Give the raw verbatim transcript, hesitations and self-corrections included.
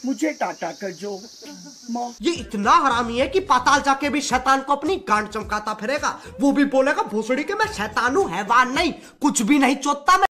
मुझे टाटा कर जो माँ। ये इतना हरामी है कि पाताल जाके भी शैतान को अपनी गांड चमकाता फिरेगा। वो भी बोलेगा भोसड़ी के मैं शैतान हूँ, हैवान नहीं, कुछ भी नहीं चोदता मैं।